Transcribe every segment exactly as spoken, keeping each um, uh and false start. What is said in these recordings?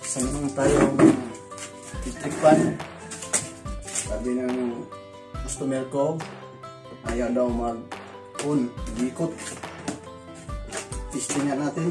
Isa naman tayong electric fan. Sabi ng customer ko, ayaw daw mag-on, mag-ikot. Testing nga natin.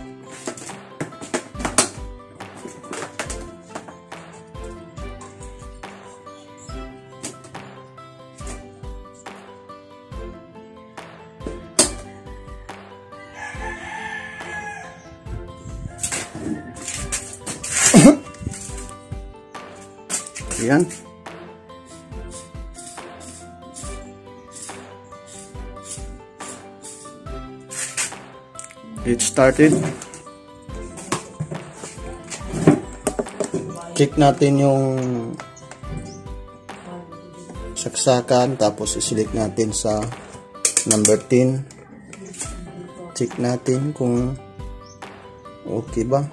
Ayan. It started. Check natin yung saksakan, tapos i-select natin sa number ten. Check natin kung okay ba.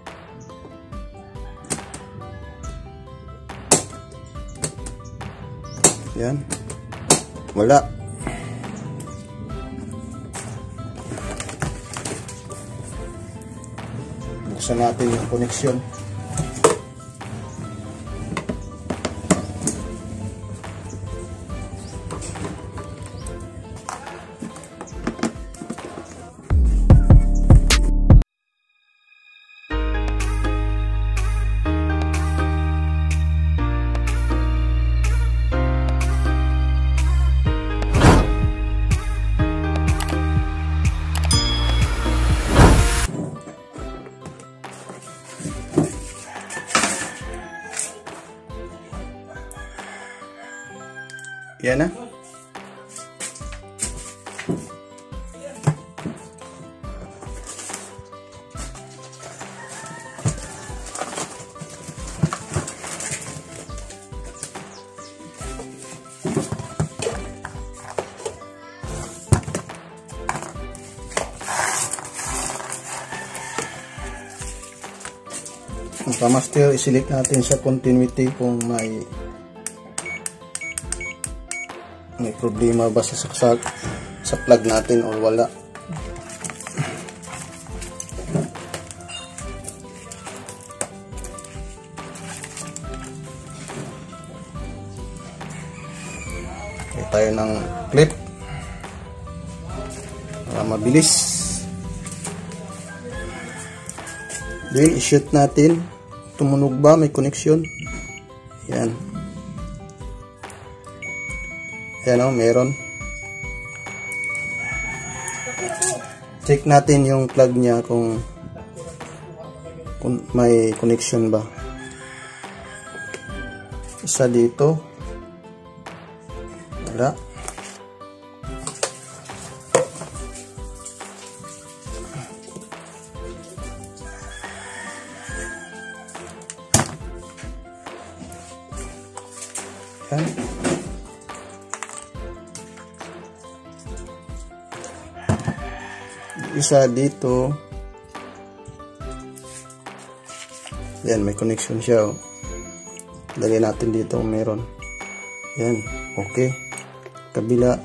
Yan. Wala. Buksan natin yung connection. Yan na. Ang pamaster, i-select natin sa continuity kung may may problema ba sa saksak sa plug natin o wala. Kaya tayo ng clip para mabilis. Then i-shoot natin. Tumunog ba? May connection? Yan. Yan o, meron. Check natin yung plug niya kung, kung may connection ba. Isa dito. Wala. Yan. Isa dito. Yan, may connection siya. Oh. Lagay natin dito kung meron. Yan, okay. Kabila.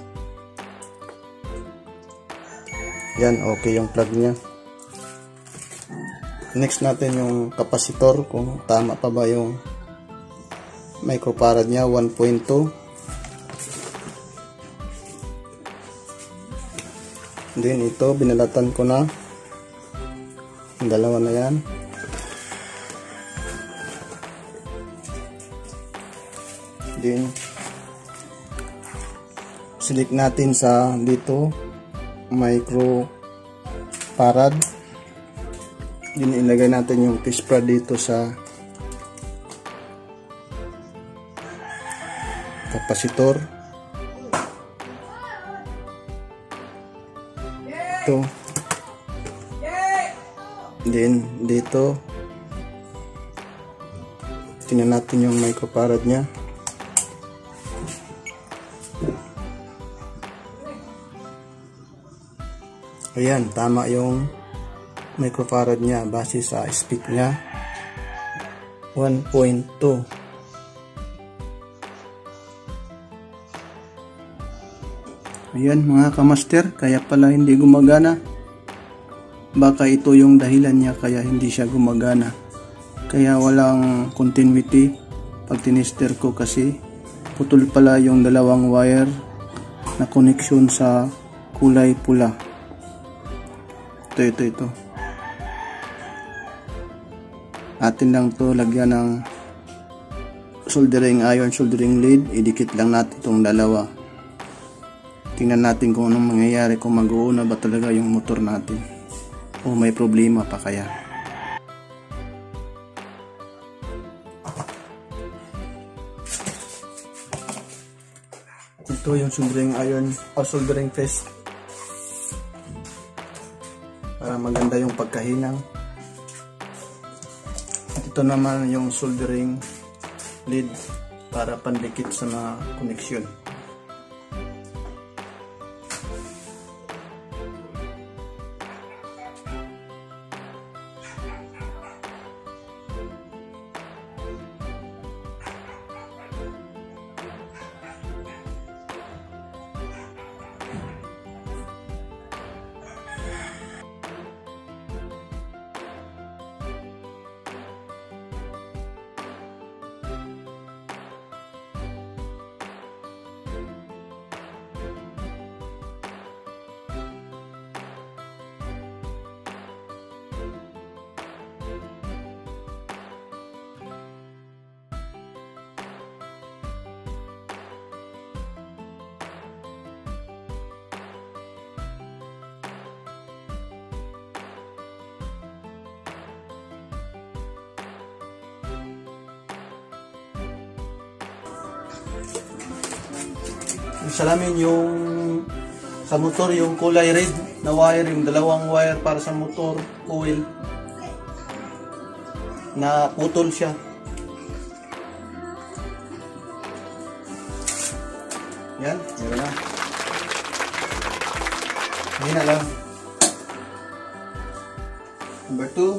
Yan, okay yung plug niya. Next natin yung kapasitor, kung tama pa ba yung microfarad niya, one point two. Then ito, binalatan ko na. Ang dalawa na yan. Then select natin sa dito microfarad. Then ilagay natin yung test prod dito sa kapasitor. Ito. Then dito tingnan natin yung microfarad niya. Ayan, tama yung microfarad niya base sa speed niya, one point two. Ayan mga kamaster, kaya pala hindi gumagana. Baka ito yung dahilan niya kaya hindi siya gumagana. kaya walang continuity pag tinister ko kasi putol pala yung dalawang wire na connection sa kulay pula. Ito, ito, ito. Atin lang to lagyan ng soldering iron, soldering lead. Idikit lang natin itong dalawa. Tingnan natin kung anong mangyayari, kung mag-uuna ba talaga yung motor natin o may problema pa kaya. Ito yung soldering iron o soldering test para maganda yung pagkahinang. At ito naman yung soldering lead para pandikit sa mga koneksyon. Salamin yung sa motor, yung kulay red na wire, yung dalawang wire para sa motor coil na putol siya. Yan, meron na. Hindi na lang. Number two.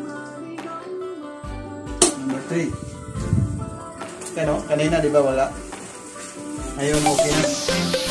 Number three. Okay, no? Kanina di ba wala? Ayun, okay na.